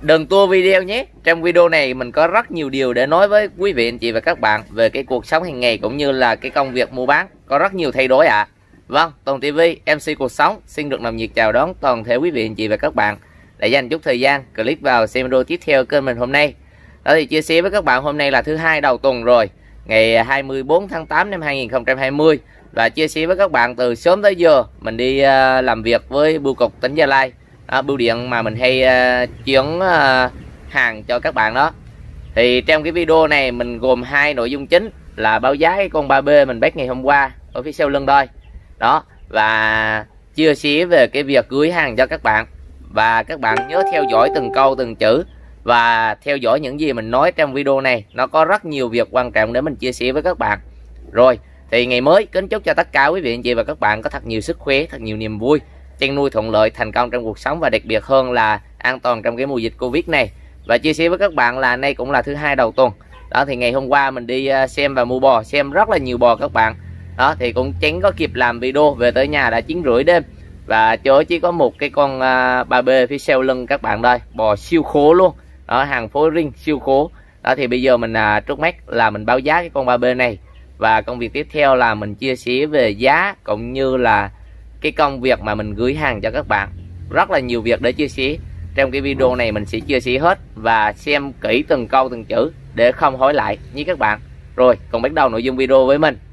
đừng tua video nhé. Trong video này mình có rất nhiều điều để nói với quý vị anh chị và các bạn về cái cuộc sống hàng ngày cũng như là cái công việc mua bán có rất nhiều thay đổi ạ. Vâng, Toàn TV MC Cuộc Sống xin được nồng nhiệt chào đón toàn thể quý vị anh chị và các bạn để dành chút thời gian click vào xem video tiếp theo kênh mình hôm nay. Đó thì chia sẻ với các bạn hôm nay là thứ hai đầu tuần rồi, ngày 24 tháng 8 năm 2020, và chia sẻ với các bạn từ sớm tới giờ mình đi làm việc với bưu cục tỉnh Gia Lai, bưu điện mà mình hay chuyển hàng cho các bạn đó. Thì trong cái video này mình gồm hai nội dung chính là báo giá cái con 3B mình bắt ngày hôm qua ở phía sau lưng đây đó, và chia sẻ về cái việc gửi hàng cho các bạn. Và các bạn nhớ theo dõi từng câu từng chữ và theo dõi những gì mình nói trong video này, nó có rất nhiều việc quan trọng để mình chia sẻ với các bạn. Rồi thì ngày mới kính chúc cho tất cả quý vị anh chị và các bạn có thật nhiều sức khỏe, thật nhiều niềm vui, chăn nuôi thuận lợi, thành công trong cuộc sống, và đặc biệt hơn là an toàn trong cái mùa dịch Covid này. Và chia sẻ với các bạn là nay cũng là thứ hai đầu tuần đó, thì ngày hôm qua mình đi xem và mua bò, xem rất là nhiều bò các bạn đó, thì cũng chẳng có kịp làm video, về tới nhà đã 9:30 đêm và chớ chỉ có một cái con 3B phía sau lưng các bạn đây, bò siêu khố luôn đó, hàng phối ring siêu khố đó. Thì bây giờ mình trước mắt là mình báo giá cái con 3B này, và công việc tiếp theo là mình chia sẻ về giá cũng như là cái công việc mà mình gửi hàng cho các bạn. Rất là nhiều việc để chia sẻ trong cái video này, mình sẽ chia sẻ hết và xem kỹ từng câu từng chữ để không hối lại như các bạn. Rồi cùng bắt đầu nội dung video với mình.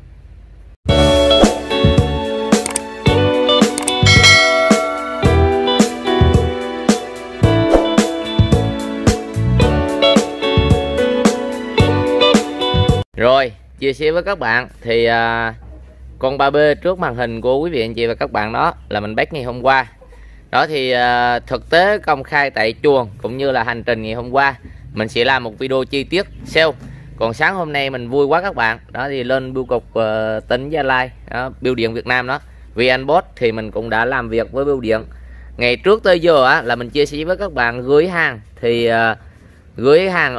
Rồi chia sẻ với các bạn thì con 3B trước màn hình của quý vị anh chị và các bạn đó là mình bắt ngày hôm qua đó. Thì thực tế công khai tại chuồng cũng như là hành trình ngày hôm qua mình sẽ làm một video chi tiết sau. Còn sáng hôm nay mình vui quá các bạn đó, thì lên bưu cục tỉnh Gia Lai đó, bưu điện Việt Nam đó, VnPost, thì mình cũng đã làm việc với bưu điện. Ngày trước tới giờ là mình chia sẻ với các bạn gửi hàng, thì gửi hàng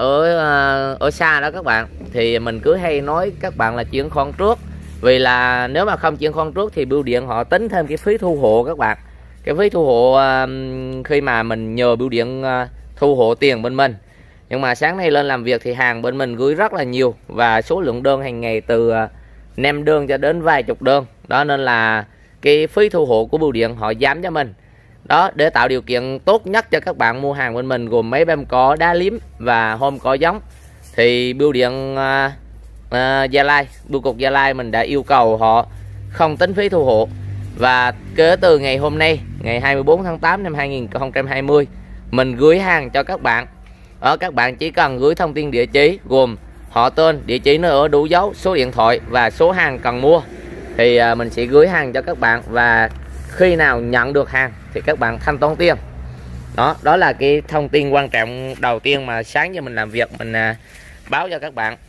ở xa đó các bạn, thì mình cứ hay nói các bạn là chuyển khoản trước, vì là nếu mà không chuyển khoản trước thì bưu điện họ tính thêm cái phí thu hộ các bạn. Cái phí thu hộ khi mà mình nhờ bưu điện thu hộ tiền bên mình. Nhưng mà sáng nay lên làm việc thì hàng bên mình gửi rất là nhiều, và số lượng đơn hàng ngày từ 5 đơn cho đến vài chục đơn đó, nên là cái phí thu hộ của bưu điện họ giảm cho mình đó, để tạo điều kiện tốt nhất cho các bạn mua hàng bên mình, gồm máy bơm cỏ, đá liếm và hôm cỏ giống. Thì bưu điện Gia Lai, bưu cục Gia Lai mình đã yêu cầu họ không tính phí thu hộ. Và kể từ ngày hôm nay, ngày 24 tháng 8 năm 2020, mình gửi hàng cho các bạn. Các bạn chỉ cần gửi thông tin địa chỉ gồm họ tên, địa chỉ nơi ở đủ dấu, số điện thoại và số hàng cần mua, thì mình sẽ gửi hàng cho các bạn. Và khi nào nhận được hàng thì các bạn thanh toán tiền. Đó là cái thông tin quan trọng đầu tiên mà sáng giờ mình làm việc mình báo cho các bạn.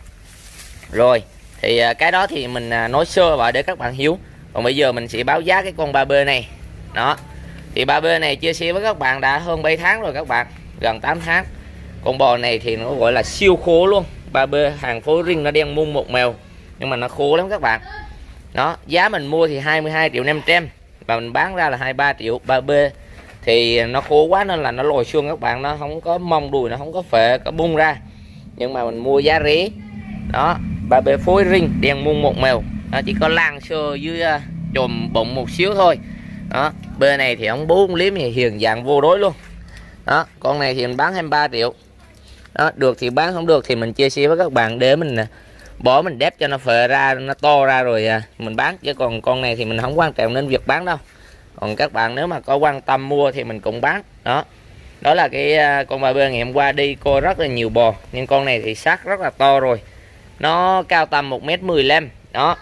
Rồi thì cái đó thì mình nói sơ vào để các bạn hiểu. Còn bây giờ mình sẽ báo giá cái con 3B này đó. Thì 3B này chia sẻ với các bạn đã hơn 7 tháng rồi các bạn, gần 8 tháng. Con bò này thì nó gọi là siêu khố luôn. 3B hàng phối ring, nó đen muôn một mèo nhưng mà nó khố lắm các bạn đó. Giá mình mua thì 22.500.000 và mình bán ra là 23 triệu. 3B thì nó khô quá nên là nó lồi xương các bạn, nó không có mông đùi, nó không có phệ, có bung ra, nhưng mà mình mua giá rẻ đó. 3B phối ring đen muôn một mèo, nó chỉ có lan sơ dưới chùm bụng một xíu thôi đó. B này thì ông bú liếm thì hiền dạng vô đối luôn đó. Con này thì mình bán 23 triệu đó. Được thì bán, không được thì mình chia sẻ với các bạn để mình bỏ mình đép cho nó phệ ra, nó to ra rồi mình bán. Chứ còn con này thì mình không quan trọng đến việc bán đâu. Còn các bạn nếu mà có quan tâm mua thì mình cũng bán đó. Đó là cái con 3B ngày hôm qua đi coi rất là nhiều bò, nhưng con này thì xác rất là to rồi, nó cao tầm 1m15 đó,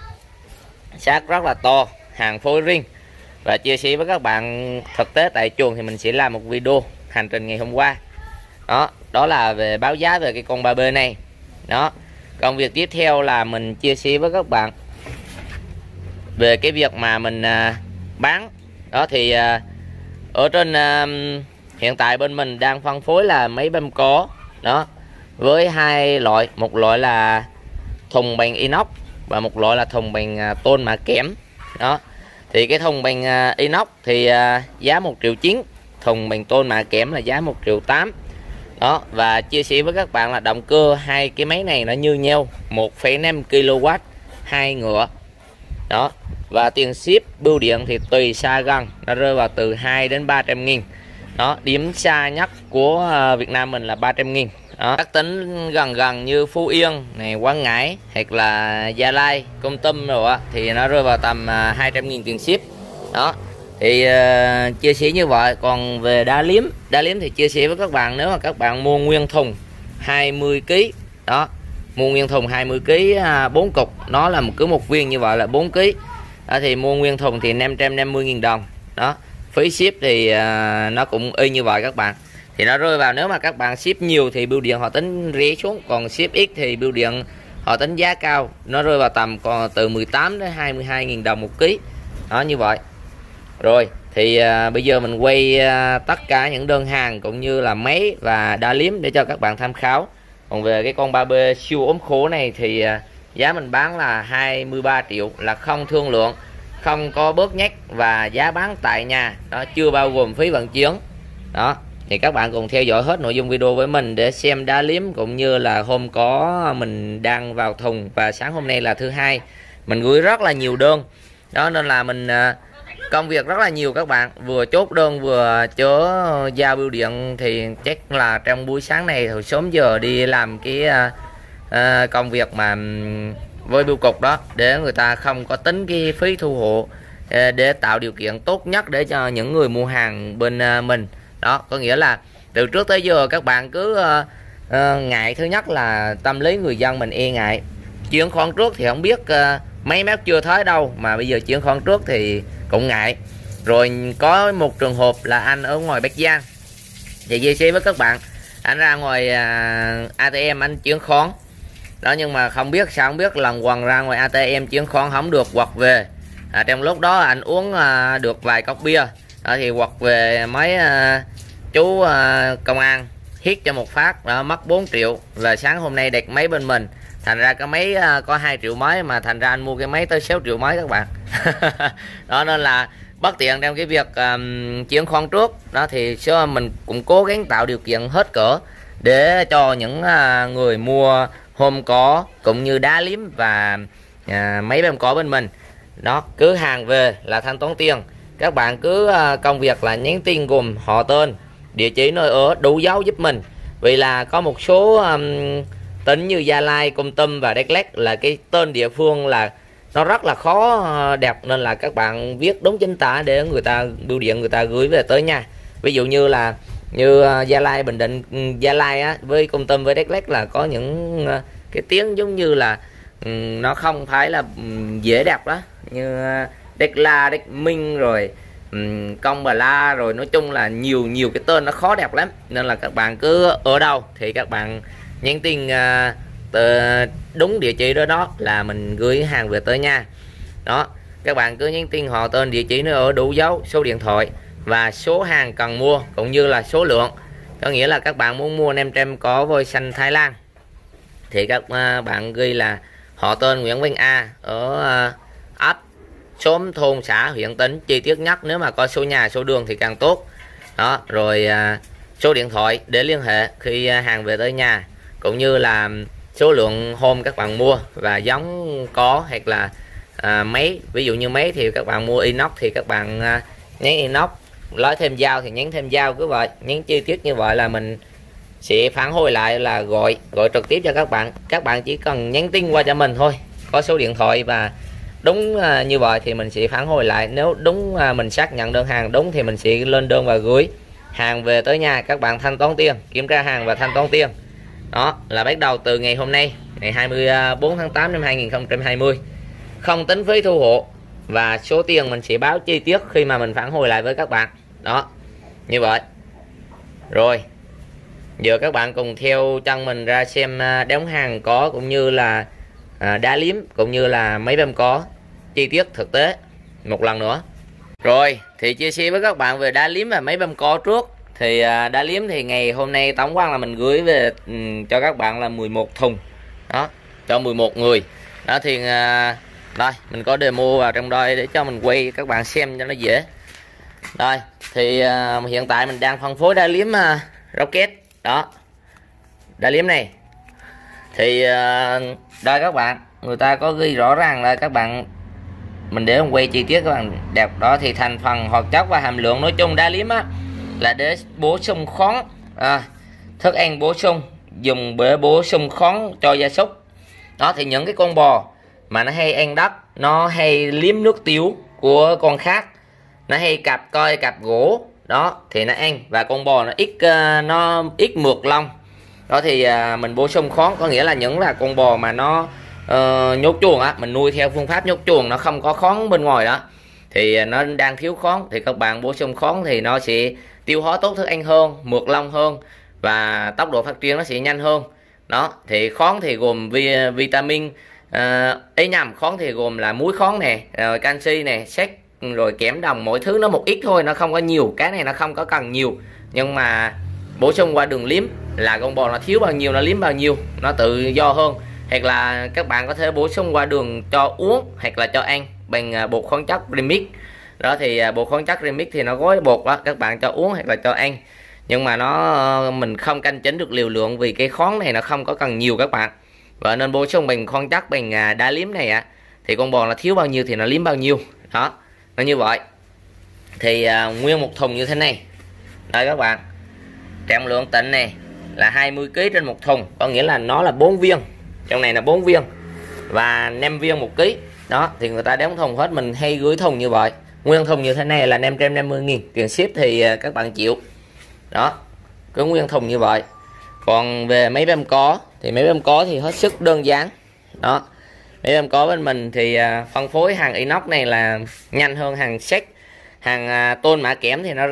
xác rất là to, hàng phối ring. Và chia sẻ với các bạn thực tế tại chuồng thì mình sẽ làm một video hành trình ngày hôm qua đó. Đó là về báo giá về cái con 3B này đó. Công việc tiếp theo là mình chia sẻ với các bạn về cái việc mà mình bán đó. Thì ở trên hiện tại bên mình đang phân phối là máy bơm cỏ đó, với hai loại, một loại là thùng bằng inox và một loại là thùng bằng tôn mạ kẽm đó. Thì cái thùng bằng inox thì giá 1,9 triệu, thùng bằng tôn mạ kẽm là giá 1,8 triệu. Đó, và chia sẻ với các bạn là động cơ hai cái máy này nó như nhau, 1,5 kW, hai ngựa. Đó, và tiền ship bưu điện thì tùy xa gần, nó rơi vào từ 2 đến 300.000. Đó, điểm xa nhất của Việt Nam mình là 300.000. Đó, các tỉnh gần gần như Phú Yên này, Quảng Ngãi hoặc là Gia Lai, Kon Tum rồi thì nó rơi vào tầm 200.000 tiền ship. Đó thì chia sẻ như vậy. Còn về đá liếm thì chia sẻ với các bạn, nếu mà các bạn mua nguyên thùng 20 kg, đó, mua nguyên thùng 20 kg 4 cục, nó là một viên như vậy là 4 kg. Đó, thì mua nguyên thùng thì 550.000 đồng. Đó, phí ship thì nó cũng y như vậy các bạn. Thì nó rơi vào, nếu mà các bạn ship nhiều thì bưu điện họ tính rẻ xuống, còn ship ít thì bưu điện họ tính giá cao, nó rơi vào tầm còn từ 18 đến 22.000 đồng một ký. Đó, như vậy. Rồi thì bây giờ mình quay tất cả những đơn hàng cũng như là máy và đá liếm để cho các bạn tham khảo. Còn về cái con 3B siêu ốm khố này thì giá mình bán là 23 triệu, là không thương lượng, không có bớt nhắc, và giá bán tại nhà. Đó, chưa bao gồm phí vận chuyển. Đó, thì các bạn cùng theo dõi hết nội dung video với mình để xem đá liếm cũng như là hôm có mình đang vào thùng. Và sáng hôm nay là thứ hai, mình gửi rất là nhiều đơn. Đó, nên là mình công việc rất là nhiều các bạn, vừa chốt đơn vừa chở giao bưu điện, thì chắc là trong buổi sáng này hồi sớm giờ đi làm cái công việc mà với bưu cục đó, để người ta không có tính cái phí thu hộ, để tạo điều kiện tốt nhất để cho những người mua hàng bên mình. Đó, có nghĩa là từ trước tới giờ các bạn cứ ngại, thứ nhất là tâm lý người dân mình e ngại, chuyển khoản trước thì không biết mấy mét chưa thấy đâu, mà bây giờ chuyển khoản trước thì cũng ngại. Rồi có một trường hợp là anh ở ngoài Bắc Giang, thì chia sẻ với các bạn, anh ra ngoài ATM anh chuyển khoản đó, nhưng mà không biết sao, không biết lần quần ra ngoài ATM chuyển khoản không được, quật về. Trong lúc đó anh uống được vài cốc bia đó, thì quật về mấy chú công an hít cho một phát đó, mất 4 triệu. Và sáng hôm nay đặt máy bên mình, thành ra cái máy có 2 triệu mấy, mà thành ra anh mua cái máy tới 6 triệu mấy các bạn. Đó, nên là bất tiện trong cái việc chuyển khoản trước đó, thì mình cũng cố gắng tạo điều kiện hết cỡ để cho những người mua hôm có cũng như đá liếm và máy bơm có bên mình. Đó, cứ hàng về là thanh toán tiền. Các bạn cứ công việc là nhắn tin gồm họ tên, địa chỉ nơi ở, đủ dấu giúp mình. Vì là có một số tỉnh như Gia Lai, Kon Tum và Đắk Lắk là cái tên địa phương là nó rất là khó đẹp, nên là các bạn viết đúng chính tả để người ta bưu điện người ta gửi về tới nhà. Ví dụ như là Gia Lai, Bình Định, Gia Lai á, với Kon Tum với Đắk Lắk là có những cái tiếng giống như là nó không phải là dễ đẹp đó, như Đắk La, Đắk Minh rồi Công Bà La, rồi nói chung là nhiều cái tên nó khó đẹp lắm. Nên là các bạn cứ ở đâu thì các bạn nhắn tin đúng địa chỉ đó là mình gửi hàng về tới nhà. Đó, các bạn cứ nhắn tin họ tên, địa chỉ nơi ở, đủ dấu, số điện thoại và số hàng cần mua cũng như là số lượng. Có nghĩa là các bạn muốn mua 500 có voi xanh Thái Lan thì các bạn ghi là họ tên Nguyễn Văn A ở ấp, xóm, thôn, xã, huyện, tỉnh, chi tiết nhất. Nếu mà có số nhà, số đường thì càng tốt. Đó, rồi số điện thoại để liên hệ khi hàng về tới nhà, cũng như là số lượng hôm các bạn mua và giống có, hoặc là máy. Ví dụ như máy thì các bạn mua inox thì các bạn nhắn inox, lấy thêm dao thì nhắn thêm dao, cứ vậy nhắn chi tiết như vậy là mình sẽ phản hồi lại, là gọi trực tiếp cho các bạn. Các bạn chỉ cần nhắn tin qua cho mình thôi, có số điện thoại và đúng như vậy thì mình sẽ phản hồi lại. Nếu đúng mình xác nhận đơn hàng đúng thì mình sẽ lên đơn và gửi hàng về tới nhà. Các bạn thanh toán tiền, kiểm tra hàng và thanh toán tiền. Đó là bắt đầu từ ngày hôm nay, ngày 24 tháng 8 năm 2020, không tính phí thu hộ, và số tiền mình sẽ báo chi tiết khi mà mình phản hồi lại với các bạn. Đó, như vậy. Rồi giờ các bạn cùng theo chân mình ra xem đóng hàng có cũng như là đá liếm cũng như là máy bơm có chi tiết thực tế một lần nữa. Rồi thì chia sẻ với các bạn về đá liếm và máy bơm có trước. Thì đá liếm thì ngày hôm nay tổng quan là mình gửi về cho các bạn là 11 thùng. Đó, cho 11 người. Đó thì đây mình có demo vào trong đây để cho mình quay các bạn xem cho nó dễ. Đây thì hiện tại mình đang phân phối đá liếm Rocket. Đó, đá liếm này thì đây các bạn, người ta có ghi rõ ràng là các bạn, mình để quay chi tiết các bạn đẹp đó. Thì thành phần, hoạt chất và hàm lượng nói chung đá liếm á là để bổ sung khoáng, thức ăn bổ sung, dùng để bổ sung khoáng cho gia súc đó. Thì những cái con bò mà nó hay ăn đất, nó hay liếm nước tiểu của con khác, nó hay cạp coi cạp gỗ đó thì nó ăn, và con bò nó ít mượt lông đó thì mình bổ sung khoáng, có nghĩa là những là con bò mà nó nhốt chuồng á, mình nuôi theo phương pháp nhốt chuồng, nó không có khoáng bên ngoài đó thì nó đang thiếu khoáng, thì các bạn bổ sung khoáng thì nó sẽ tiêu hóa tốt thức ăn hơn, mượt lông hơn, và tốc độ phát triển nó sẽ nhanh hơn đó. Thì khoáng thì gồm vitamin khoáng thì gồm là muối khoáng nè, rồi canxi nè, sắt, rồi kẽm, đồng, mỗi thứ nó một ít thôi, nó không có nhiều. Cái này nó không có cần nhiều, nhưng mà bổ sung qua đường liếm là con bò nó thiếu bao nhiêu nó liếm bao nhiêu, nó tự do hơn. Hoặc là các bạn có thể bổ sung qua đường cho uống hoặc là cho ăn bằng bột khoáng chất premix đó. Thì bột khoáng chất premix thì nó gói bột đó, các bạn cho uống hoặc là cho ăn, nhưng mà mình không canh chỉnh được liều lượng vì cái khoáng này nó không có cần nhiều các bạn, và nên bổ sung bằng khoáng chất bằng đá liếm này thì con bò nó thiếu bao nhiêu thì nó liếm bao nhiêu đó, nó như vậy. Thì nguyên một thùng như thế này đây các bạn, trọng lượng tịnh này là 20 kg trên một thùng, có nghĩa là nó là 4 viên, trong này là 4 viên và 5 viên 1 kg đó. Thì người ta đóng thùng hết, mình hay gửi thùng như vậy. Nguyên thùng như thế này là 550.000, tiền ship thì các bạn chịu đó, cứ nguyên thùng như vậy. Còn về máy bơm có thì máy bơm có thì hết sức đơn giản đó. Máy bơm có bên mình thì phân phối hàng inox này là nhanh hơn hàng sắt, hàng tôn mạ kẽm thì nó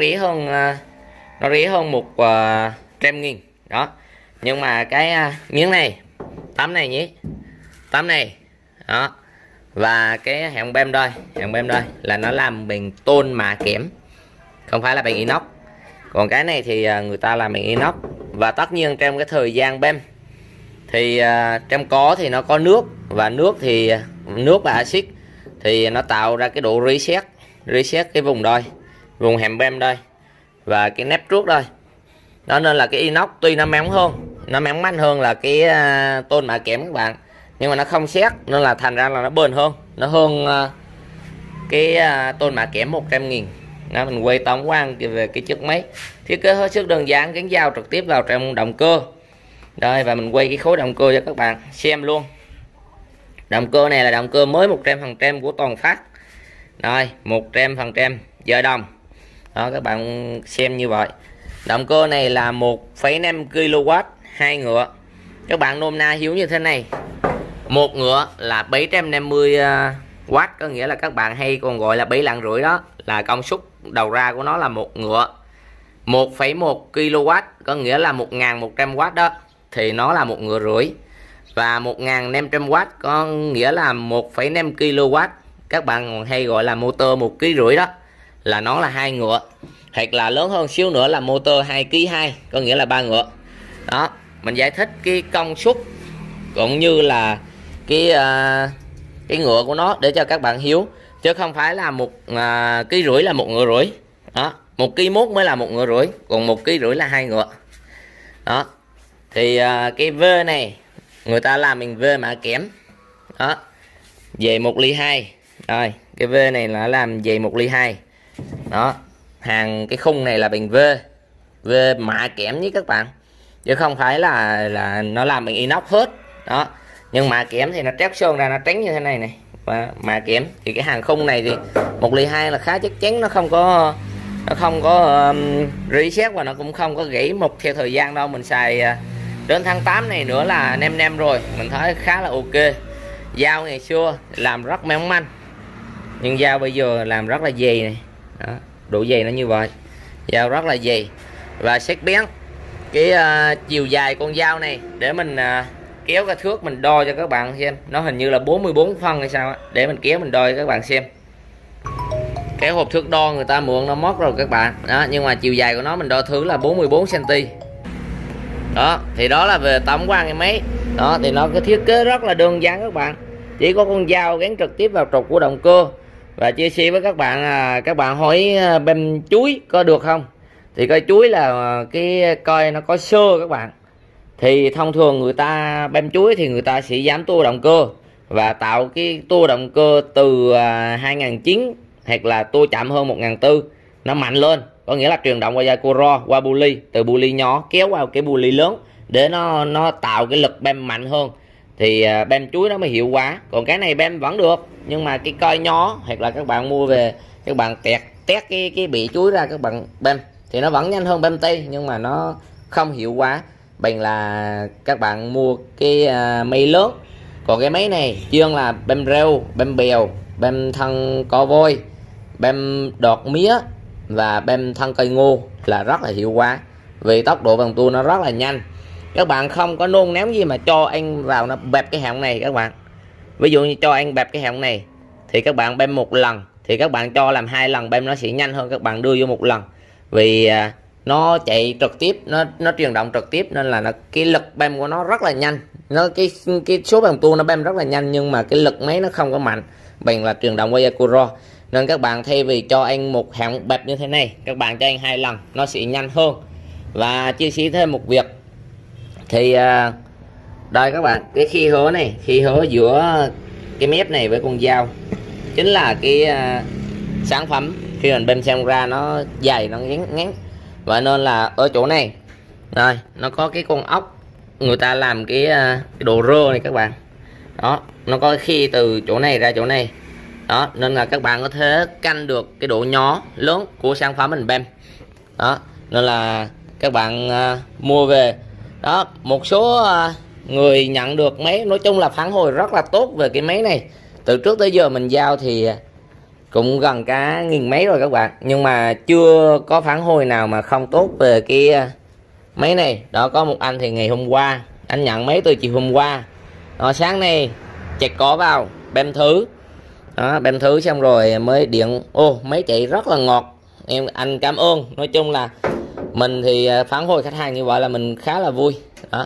rẻ hơn 100.000 đó. Nhưng mà cái miếng này, tấm này nhé, tấm này đó, và cái hàng bơm đây là nó làm bằng tôn mạ kẽm, không phải là bằng inox. Còn cái này thì người ta làm bằng inox. Và tất nhiên trong cái thời gian bơm thì trong có thì nó có nước, và nước và axit thì nó tạo ra cái độ reset cái vùng đây, vùng hàm bơm đây và cái nắp trước đây đó. Nên là cái inox tuy nó mỏng hơn, nó mỏng manh hơn là cái tôn mạ kẽm các bạn, nhưng mà nó không sét, nên là thành ra là nó bền hơn, nó hơn cái tôn mạ kẽm 100.000 đó. Mình quay tổng quan về cái chiếc máy, thiết kế hết sức đơn giản, gắn dao trực tiếp vào trong động cơ đây, và mình quay cái khối động cơ cho các bạn xem luôn. Động cơ này là động cơ mới 100% của Toàn Phát rồi, 100% giờ đồng đó, các bạn xem như vậy. Động cơ này là 1,5 kW 2 ngựa, các bạn nôm na hiểu như thế này, một ngựa là 750W, có nghĩa là các bạn hay còn gọi là 7 lạng rưỡi đó, là công suất đầu ra của nó là một ngựa. 1,1 kW có nghĩa là 1.100W đó, thì nó là một ngựa rưỡi. Và 1.500W có nghĩa là 1,5 kW, các bạn hay gọi là motor 1,5 kg đó, là nó là 2 ngựa. Hoặc là lớn hơn xíu nữa là motor 2,2 kg, có nghĩa là 3 ngựa đó. Mình giải thích cái công suất cũng như là cái ngựa của nó để cho các bạn hiểu, chứ không phải là 1,5 kg là một ngựa rưỡi đó, 1,1 kg mới là một ngựa rưỡi, còn 1,5 kg là 2 ngựa đó. Thì cái V này người ta làm bằng V mạ kẽm đó, về 1,2 ly. Rồi cái V này là làm về 1,2 ly đó. Hàng cái khung này là bằng V mạ kẽm với các bạn, chứ không phải là nó làm bằng inox hết đó. Nhưng mạ kẽm thì nó trét sơn ra, nó trắng như thế này này, và mạ kẽm thì cái hàng khung này thì 1,2 ly là khá chắc chắn, nó không có reset và nó cũng không có gãy mục theo thời gian đâu. Mình xài đến tháng 8 này nữa là 5 năm rồi, mình thấy khá là ok. Dao ngày xưa làm rất mỏng manh, nhưng dao bây giờ làm rất là dày này đó, độ dày nó như vậy, dao rất là dày và sắc bén. Cái chiều dài con dao này để mình kéo cái thước mình đo cho các bạn xem, nó hình như là 44 phân hay sao á, để mình kéo mình đo cho các bạn xem. Cái hộp thước đo người ta mượn nó mất rồi các bạn đó, nhưng mà chiều dài của nó mình đo thử là 44 cm đó. Thì đó là về tổng quan cái máy đó. Thì nó cái thiết kế rất là đơn giản các bạn, chỉ có con dao gắn trực tiếp vào trục của động cơ. Và chia sẻ với các bạn các bạn hỏi bơm chuối có được không, thì coi chuối là cái coi nó có xơ các bạn, Thì thông thường người ta bem chuối thì người ta sẽ giảm tua động cơ và tạo cái tua động cơ từ 2009 hoặc là tua chậm hơn 1400 nó mạnh lên, có nghĩa là truyền động qua dây cua qua buli, từ buli nhỏ kéo vào cái buli lớn để nó tạo cái lực bem mạnh hơn, thì bem chuối nó mới hiệu quả. Còn cái này bem vẫn được, nhưng mà cái coi nhỏ hoặc là các bạn mua về các bạn tét cái bị chuối ra các bạn bem thì nó vẫn nhanh hơn bem tây, nhưng mà nó không hiệu quả bằng là các bạn mua cái máy lớn. Còn cái máy này chuyên là bem rêu, bem bèo, bem thân co voi, bem đọt mía và bem thân cây ngô là rất là hiệu quả, vì tốc độ vòng tua nó rất là nhanh. Các bạn không có nôn ném gì mà cho anh vào nó bẹp cái họng này các bạn. Ví dụ như cho anh bẹp cái họng này thì các bạn bem một lần thì các bạn cho làm 2 lần bem nó sẽ nhanh hơn các bạn đưa vô một lần, vì nó chạy trực tiếp, nó truyền động trực tiếp nên là cái lực bem của nó rất là nhanh, cái số vòng tua nó bem rất là nhanh, nhưng mà cái lực máy nó không có mạnh bằng là truyền động qua dây cua. Nên các bạn thay vì cho anh một hạng bẹp như thế này, các bạn cho anh 2 lần nó sẽ nhanh hơn. Và chia sẻ thêm một việc thì đây các bạn, cái khi hố này, khi hố giữa cái mép này với con dao chính là cái sản phẩm khi mình bem xem ra nó dày, nó ngắn, và nên là ở chỗ này rồi nó có cái con ốc người ta làm cái đồ rơ này các bạn, đó nó có khi từ chỗ này ra chỗ này đó, nên là các bạn có thể canh được cái độ nhỏ lớn của sản phẩm mình bem đó. Nên là các bạn mua về đó, một số người nhận được máy nói chung là phản hồi rất là tốt về cái máy này. Từ trước tới giờ mình giao thì cũng gần cả 1000 máy rồi các bạn, nhưng mà chưa có phản hồi nào mà không tốt về cái máy này. Đó, có một anh thì ngày hôm qua anh nhận máy từ chiều hôm qua đó, sáng nay chẹt có vào bem thử đó, bem thử xong rồi mới điện ô máy chạy rất là ngọt, anh cảm ơn. Nói chung là mình thì phản hồi khách hàng như vậy là mình khá là vui đó.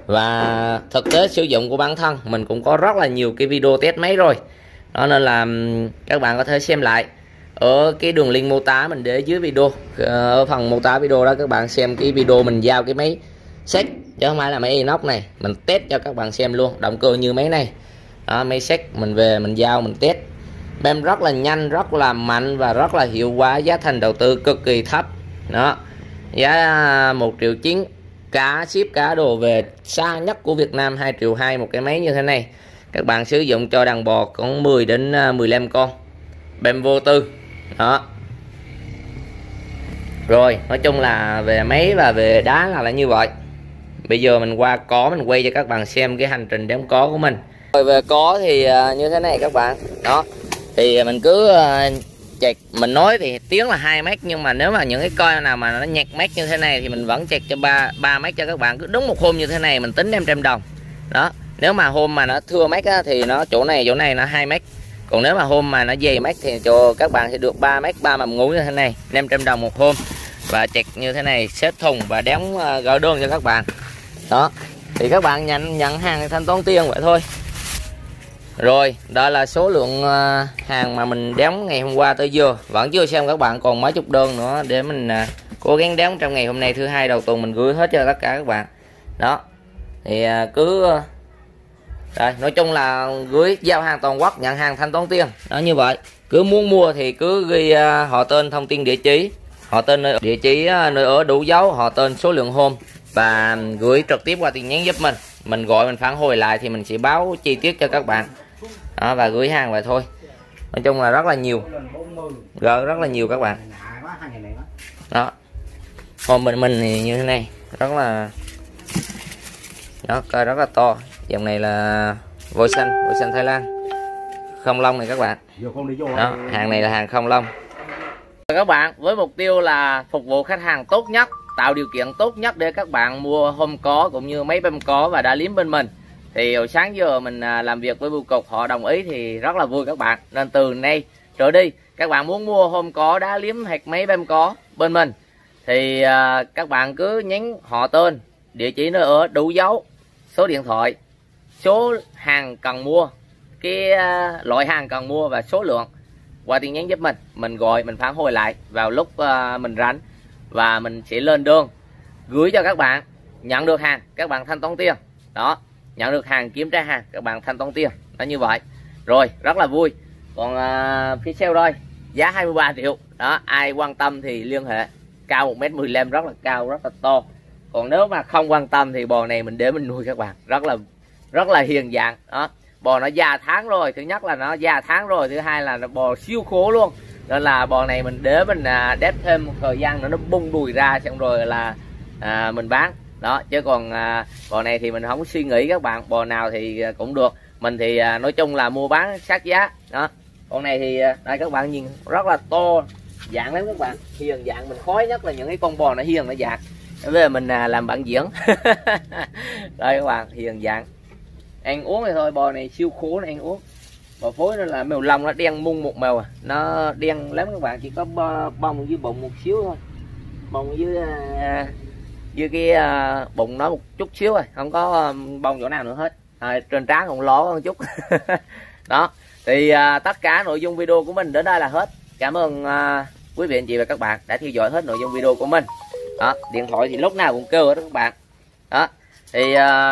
Và thực tế sử dụng của bản thân mình cũng có rất là nhiều cái video test máy rồi đó, nên là các bạn có thể xem lại ở cái đường link mô tả mình để dưới video. Ở phần mô tả video đó các bạn xem cái video mình giao cái máy sách chứ không phải là máy inox này, mình test cho các bạn xem luôn động cơ như máy này đó, máy sách mình về mình giao mình test bem rất là nhanh, rất là mạnh và rất là hiệu quả. Giá thành đầu tư cực kỳ thấp đó, giá 1,9 triệu, cả ship cả đồ về xa nhất của Việt Nam 2,2 triệu một cái máy như thế này. Các bạn sử dụng cho đàn bò còn 10 đến 15 con, bem vô tư đó. Rồi nói chung là về máy và về đá là như vậy. Bây giờ mình qua có, mình quay cho các bạn xem cái hành trình đếm có của mình. Rồi về có thì như thế này các bạn đó, thì mình cứ chẹt, mình nói thì tiếng là 2 mét, nhưng mà nếu mà những cái coi nào mà nó nhạt mét như thế này thì mình vẫn chẹt cho 3 mét cho các bạn. Cứ đúng một hôm như thế này mình tính 500 đồng đó. Nếu mà hôm mà nó thưa mét á, thì nó chỗ này nó 2 mét. Còn nếu mà hôm mà nó dày mét thì cho các bạn sẽ được 3 mét 3 mầm ngủ như thế này, 500 đồng một hôm. Và chẹt như thế này xếp thùng và đóng gửi đơn cho các bạn đó. Thì các bạn nhận hàng thì thanh toán tiền vậy thôi. Rồi đó là số lượng hàng mà mình đóng ngày hôm qua tới giờ, vẫn chưa xem các bạn, còn mấy chục đơn nữa để mình cố gắng đóng trong ngày hôm nay thứ hai đầu tuần mình gửi hết cho tất cả các bạn đó. Thì cứ rồi nói chung là gửi giao hàng toàn quốc, nhận hàng thanh toán tiền đó. Như vậy cứ muốn mua thì cứ ghi họ tên, thông tin địa chỉ, họ tên địa chỉ nơi ở đủ dấu, họ tên, số lượng hôm và gửi trực tiếp qua tin nhắn giúp mình gọi mình phản hồi lại thì mình sẽ báo chi tiết cho các bạn đó, và gửi hàng vậy thôi. Nói chung là rất là nhiều, rất là nhiều các bạn đó. Còn mình thì như thế này rất là đó, coi rất là to. Dòng này là voi xanh Thái Lan không lông này các bạn đó, hàng này là hàng không lông các bạn, với mục tiêu là phục vụ khách hàng tốt nhất, tạo điều kiện tốt nhất để các bạn mua hôm có cũng như máy bem có và đá liếm bên mình. Thì hồi sáng giờ mình làm việc với bưu cục, họ đồng ý thì rất là vui các bạn. Nên từ nay trở đi các bạn muốn mua hôm có, đá liếm hoặc máy bem có bên mình thì các bạn cứ nhắn họ tên, địa chỉ nơi ở đủ dấu, số điện thoại, số hàng cần mua, cái loại hàng cần mua và số lượng qua tin nhắn giúp mình gọi, mình phản hồi lại vào lúc mình rảnh và mình sẽ lên đơn gửi cho các bạn. nhận được hàng các bạn thanh toán tiền. Đó, nhận được hàng, kiểm tra hàng các bạn thanh toán tiền, nó như vậy. Rồi rất là vui. Còn phía sau đây giá 23 triệu. Đó, ai quan tâm thì liên hệ. Cao 1m15, rất là cao, rất là to. Còn nếu mà không quan tâm thì bò này mình để mình nuôi các bạn, rất là hiền dạng. Đó, bò nó già tháng rồi, thứ nhất là nó già tháng rồi, thứ hai là nó bò siêu khố luôn, nên là bò này mình để mình đép thêm một thời gian nữa nó bung đùi ra, xong rồi là mình bán. Đó, chứ còn bò này thì mình không suy nghĩ các bạn, bò nào thì cũng được. Mình thì nói chung là mua bán sát giá. Đó, con này thì đây các bạn nhìn rất là to, dạng lắm các bạn, hiền dạng. Mình khoái nhất là những cái con bò nó hiền, nó dạng. Bây mình làm bạn diễn. Đây các bạn, hiền dạng, ăn uống thì thôi. Bò này siêu khố, này ăn uống. Bò phối nó là màu lông, nó đen mung một màu à. Nó đen lắm các bạn, chỉ có bông dưới bụng một xíu thôi, bông dưới cái bụng nó một chút xíu rồi, không có bông chỗ nào nữa hết. Trên trán còn ló một chút. Đó thì tất cả nội dung video của mình đến đây là hết. Cảm ơn quý vị anh chị và các bạn đã theo dõi hết nội dung video của mình. Đó, điện thoại thì lúc nào cũng kêu hết các bạn. Đó thì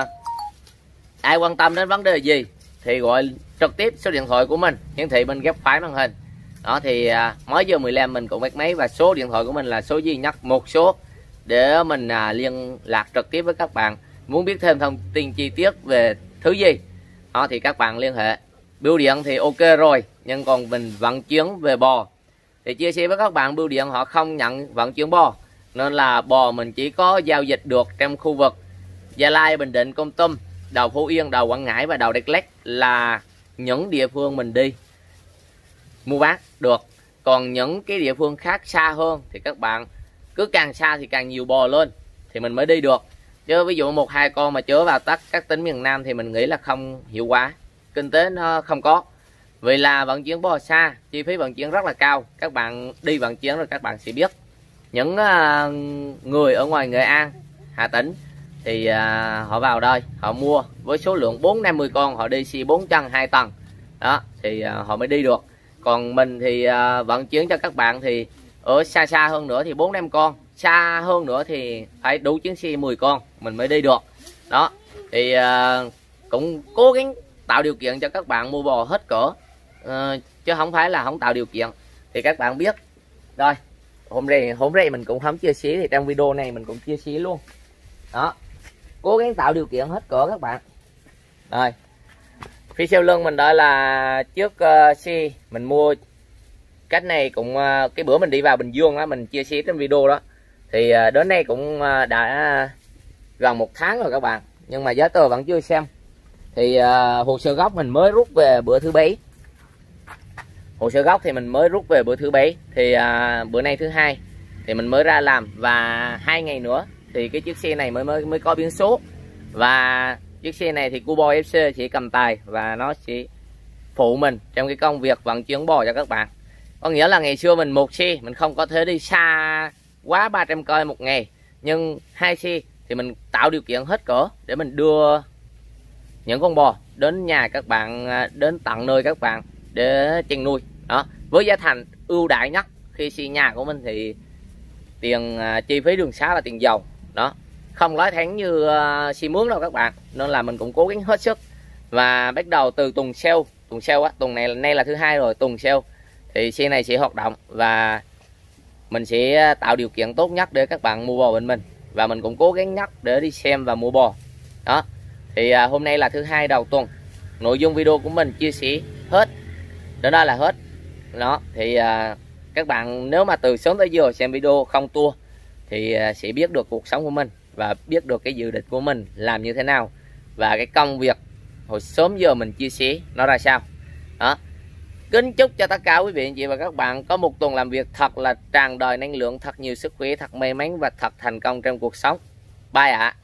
ai quan tâm đến vấn đề gì thì gọi trực tiếp số điện thoại của mình hiển thị bên góc phải màn hình. Đó thì mới giờ 15 mình cũng bắt máy, và số điện thoại của mình là số duy nhất một số để mình liên lạc trực tiếp với các bạn. Muốn biết thêm thông tin chi tiết về thứ gì đó thì các bạn liên hệ. Bưu điện thì ok rồi, nhưng còn mình vận chuyển về bò thì chia sẻ với các bạn, bưu điện họ không nhận vận chuyển bò, nên là bò mình chỉ có giao dịch được trong khu vực Gia Lai, Bình Định, Kon Tum, đầu Phú Yên, đầu Quảng Ngãi và đầu Đắk Lắk là những địa phương mình đi mua bán được. Còn những cái địa phương khác xa hơn thì các bạn cứ càng xa thì càng nhiều bò lên thì mình mới đi được. Chứ ví dụ 1-2 con mà chở vào các tỉnh miền Nam thì mình nghĩ là không hiệu quả, kinh tế nó không có. Vì là vận chuyển bò xa, chi phí vận chuyển rất là cao. Các bạn đi vận chuyển rồi các bạn sẽ biết. Những người ở ngoài Nghệ An, Hà Tĩnh thì họ vào đây, họ mua với số lượng 4-50 con, họ đi xe 4 chân 2 tầng. Đó thì họ mới đi được. Còn mình thì vận chuyển cho các bạn thì ở xa hơn nữa thì 4-5 con, xa hơn nữa thì phải đủ chuyến xe 10 con mình mới đi được. Đó thì cũng cố gắng tạo điều kiện cho các bạn mua bò hết cỡ, chứ không phải là không tạo điều kiện. Thì các bạn biết rồi, hôm nay mình cũng không chia sẻ, thì trong video này mình cũng chia sẻ luôn. Đó, cố gắng tạo điều kiện hết cỡ các bạn. Rồi phía sau lưng mình đây là trước xe mình mua cách này cũng cái bữa mình đi vào Bình Dương á, mình chia sẻ trong video đó, thì đến nay cũng đã gần 1 tháng rồi các bạn, nhưng mà giá tờ vẫn chưa xem. Thì hồ sơ gốc mình mới rút về bữa thứ Bảy. Hồ sơ gốc thì mình mới rút về bữa thứ Bảy, thì bữa nay thứ Hai thì mình mới ra làm, và 2 ngày nữa thì cái chiếc xe này mới có biển số. Và chiếc xe này thì Cubo FC chỉ cầm tài và nó sẽ phụ mình trong cái công việc vận chuyển bò cho các bạn. Có nghĩa là ngày xưa mình một xe mình không có thể đi xa quá 300 cây một ngày, nhưng 2 xe thì mình tạo điều kiện hết cỡ để mình đưa những con bò đến nhà các bạn, đến tận nơi các bạn để chăn nuôi. Đó, với giá thành ưu đãi nhất. Khi xe nhà của mình thì tiền chi phí đường xá là tiền dầu, đó không lái thẳng như xe mướn đâu các bạn, nên là mình cũng cố gắng hết sức. Và bắt đầu từ tuần sau á, tuần này nay là thứ Hai rồi, tuần sau thì xe này sẽ hoạt động và mình sẽ tạo điều kiện tốt nhất để các bạn mua bò bên mình, và mình cũng cố gắng nhất để đi xem và mua bò. Đó thì hôm nay là thứ Hai đầu tuần, nội dung video của mình chia sẻ hết đến đây là hết. Đó thì các bạn nếu mà từ sớm tới giờ xem video không tua thì sẽ biết được cuộc sống của mình và biết được cái dự định của mình làm như thế nào, và cái công việc hồi sớm giờ mình chia sẻ nó ra sao. Đó, kính chúc cho tất cả quý vị anh chị và các bạn có một tuần làm việc thật là tràn đầy năng lượng, thật nhiều sức khỏe, thật may mắn và thật thành công trong cuộc sống. Bye ạ.